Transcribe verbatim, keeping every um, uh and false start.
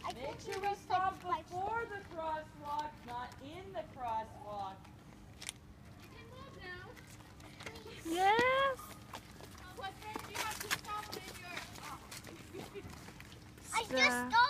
Make sure we stop before the crosswalk, not in the crosswalk. You can move now. Yes. But then you have to stop when you're... I just stopped.